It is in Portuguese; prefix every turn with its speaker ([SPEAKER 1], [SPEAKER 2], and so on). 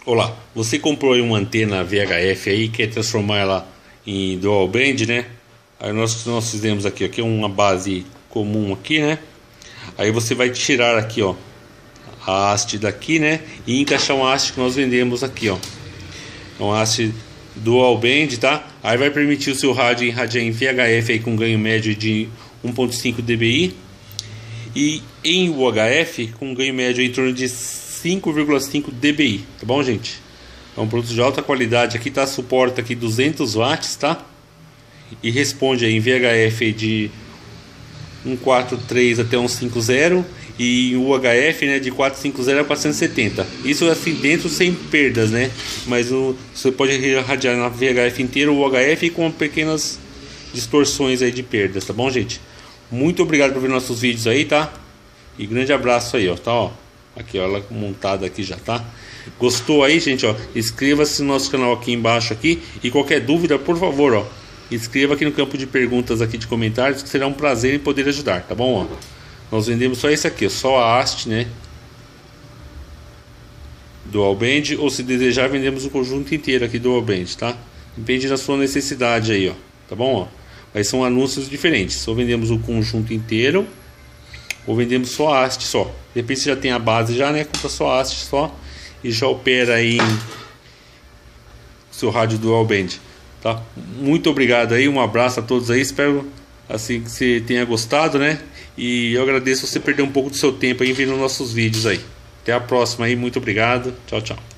[SPEAKER 1] Olá, você comprou aí uma antena VHF aí, quer transformar ela em dual band, né? Aí nós fizemos aqui, ó, que é uma base comum aqui, né? Aí você vai tirar aqui, ó, a haste daqui, né? E encaixar uma haste que nós vendemos aqui, ó. É uma haste dual band, tá? Aí vai permitir o seu rádio irradiar em VHF aí com ganho médio de 1.5 dBi e em UHF com ganho médio em torno de 5,5 dBi, tá bom, gente? É um produto de alta qualidade aqui, tá? Suporta aqui 200 watts, tá? E responde aí em VHF de 143 até 150 e em UHF, né, de 450 a 470. Isso assim dentro sem perdas, né? Mas você pode irradiar na VHF inteira o UHF com pequenas distorções aí de perdas, tá bom, gente? Muito obrigado por ver nossos vídeos aí, tá? E grande abraço aí, ó, tá, ó. Aqui, ó, ela montada aqui já, tá? Gostou aí, gente, ó? Inscreva-se no nosso canal aqui embaixo aqui. E qualquer dúvida, por favor, ó, escreva aqui no campo de perguntas aqui de comentários, que será um prazer em poder ajudar, tá bom, ó? Nós vendemos só esse aqui, ó, só a haste, né? Dual band, ou se desejar, vendemos o conjunto inteiro aqui dual band, tá? Depende da sua necessidade aí, ó, tá bom, ó? Mas são anúncios diferentes. Ou vendemos o conjunto inteiro, ou vendemos só a haste só. De repente você já tem a base já, né? Compra só a haste só e já opera aí em seu rádio dual band, tá? Muito obrigado aí, um abraço a todos aí. Espero assim que você tenha gostado, né? E eu agradeço você perder um pouco do seu tempo aí vendo nossos vídeos aí. Até a próxima aí, muito obrigado. Tchau, tchau.